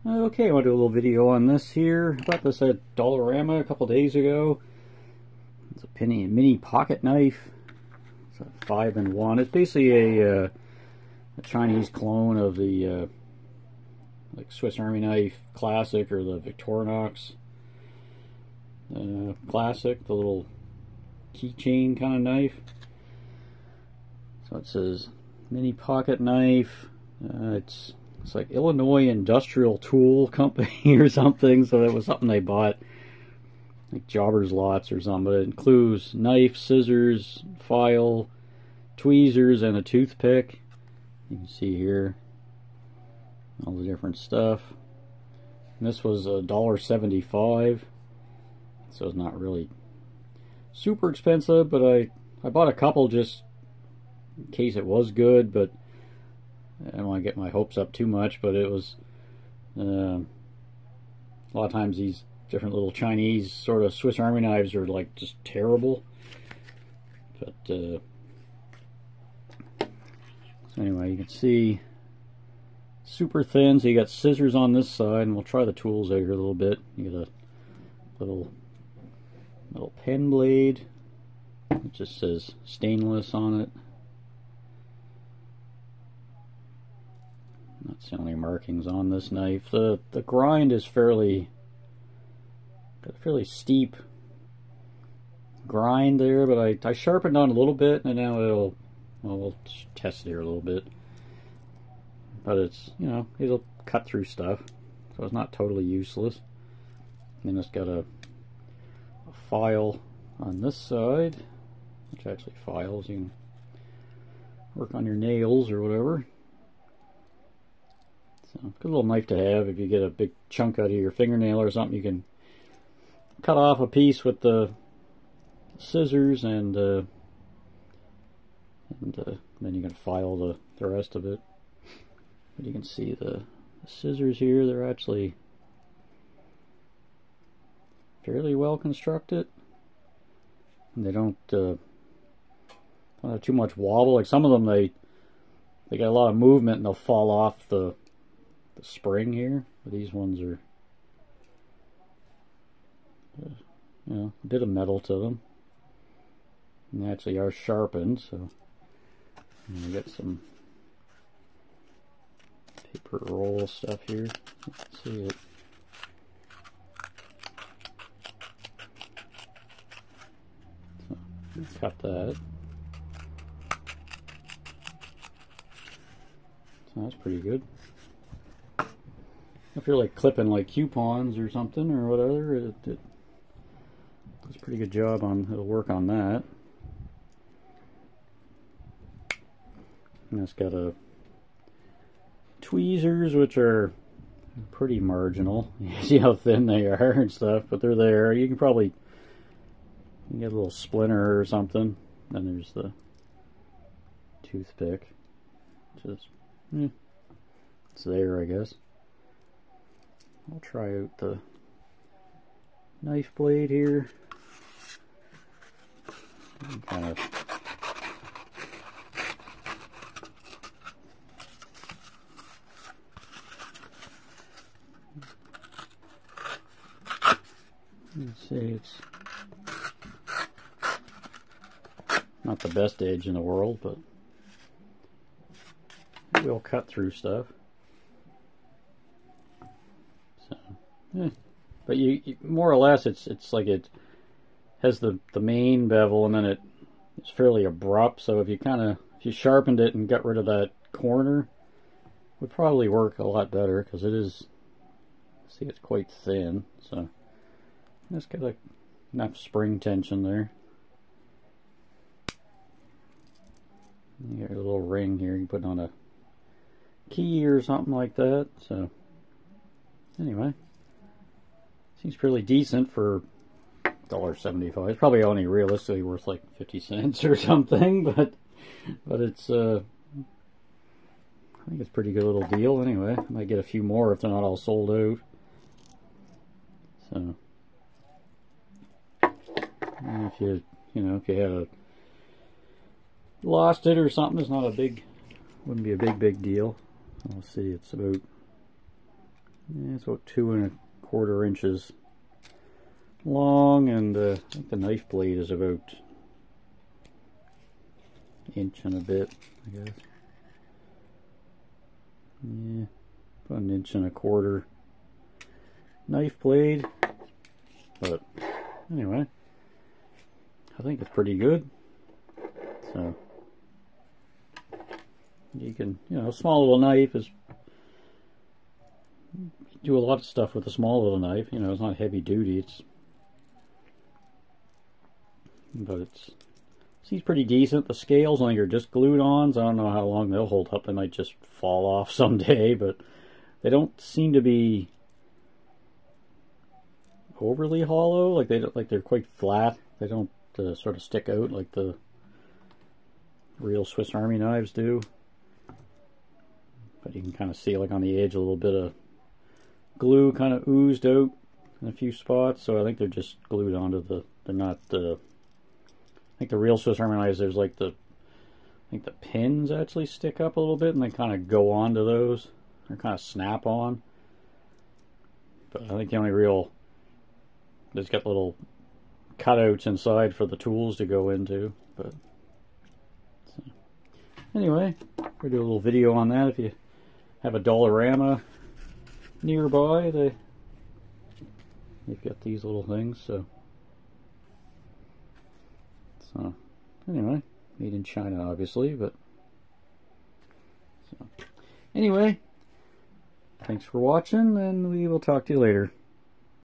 Okay, I want to do a little video on this here. I bought this at Dollarama a couple days ago. It's a mini pocket knife. It's a 5-in-1. It's basically a Chinese clone of the like Swiss Army knife classic or the Victorinox classic, the little keychain kind of knife. So it says mini pocket knife. It's like Illinois Industrial Tool Company or something, so that was something they bought, like Jobber's Lots or something. But it includes knife, scissors, file, tweezers, and a toothpick. You can see here all the different stuff. And this was $1.75, so it's not really super expensive, but I bought a couple just in case it was good, but I don't want to get my hopes up too much. But it was a lot of times these different little Chinese sort of Swiss Army knives are like just terrible. But so anyway, you can see super thin. So you got scissors on this side, and we'll try the tools out here a little bit. You got a little pen blade. It just says stainless on it. That's the only markings on this knife. The grind is fairly steep grind there, but I sharpened on a little bit, and now we'll test it here a little bit. But it's, you know, it'll cut through stuff, so it's not totally useless. And then it's got a file on this side, which actually files. You can work on your nails or whatever. So, good little knife to have. If you get a big chunk out of your fingernail or something, you can cut off a piece with the scissors, and then you can file the rest of it. But you can see the scissors here, they're actually fairly well constructed. And they don't have too much wobble. Like some of them, they got a lot of movement and they'll fall off the spring here. But these ones are, you know, a bit of metal to them. And they actually are sharpened, so we got some paper roll stuff here. Let's see it. So let's cut that. So that's pretty good. If you're like clipping like coupons or something or whatever, it does a pretty good job on, it'll work on that. And it's got a tweezers, which are pretty marginal. You see how thin they are and stuff, but they're there. You can probably get a little splinter or something. Then there's the toothpick, which is it's there, I guess. I'll try out the knife blade here. Kind of let's see, it's not the best edge in the world, but it will cut through stuff. So, but you more or less, it's like it has the main bevel, and then it's fairly abrupt. So if you sharpened it and got rid of that corner, it would probably work a lot better, because it is, see, it's quite thin. So it's got enough spring tension there. You got a little ring here you put on a key or something like that. So anyway, seems pretty decent for $1.75. It's probably only realistically worth like 50 cents or something, but it's I think it's a pretty good little deal anyway. I might get a few more if they're not all sold out. So and if you had lost it or something, it's not a big, wouldn't be a big deal. Let's see, it's about Yeah, it's about 2¼ inches long, and I think the knife blade is about 1 and a bit, I guess. Yeah, about 1¼ inch knife blade. But anyway, I think it's pretty good. So you can, a small little knife is, do a lot of stuff with a small little knife. It's not heavy duty. But it seems pretty decent. The scales, I think, are just glued on, so I don't know how long they'll hold up. They might just fall off someday, but they don't seem to be overly hollow. Like they're quite flat. They don't sort of stick out like the real Swiss Army knives do. But you can kind of see, like on the edge, a little bit of glue kind of oozed out in a few spots. So I think they're just glued onto they're not I think the real Swiss Army knives, there's like I think the pins actually stick up a little bit and they kind of go onto those, or kind of snap on. But I think the only real, there's got little cutouts inside for the tools to go into. But so, anyway, we'll do a little video on that. If you have a Dollarama nearby, they've got these little things. So anyway, made in China, obviously. But so anyway, thanks for watching, and we will talk to you later.